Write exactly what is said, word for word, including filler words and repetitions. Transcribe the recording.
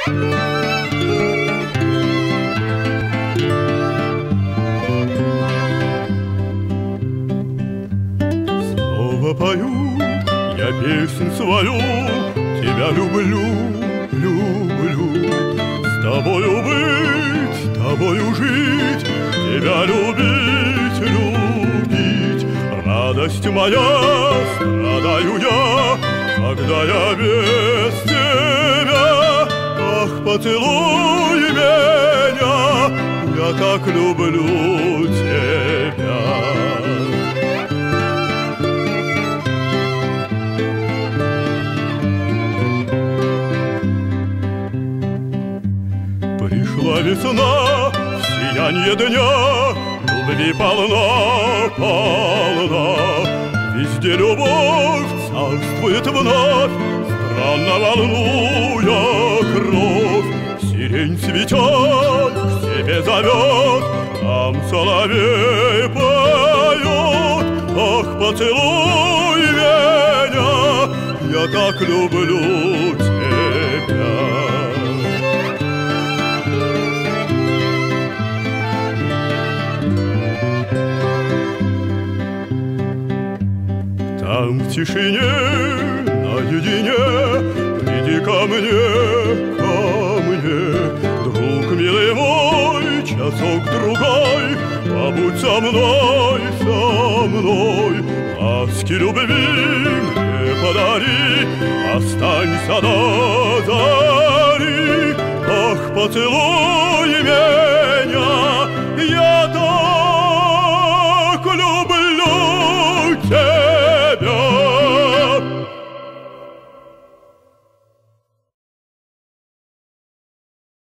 Снова пою я песнь свою, тебя люблю, люблю. С тобою быть, тобою жить, тебя любить, любить. Радость моя, страдаю я, когда я без тебя. Ах, поцелуй меня, я так люблю тебя. Пришла весна, сиянье дня, любви полна, полна. Везде любовь царствует вновь, странно волнуя кровь. Сирень цветет, к себе зовет, там соловей поет. Ах, поцелуй меня, я так люблю тебя. Там в тишине, наедине, приди ко мне, ко мне. Друг милый мой, часок-другой, побудь со мной, со мной. Ласки любви мне подари, останься до зари. Ах, поцелуй меня, я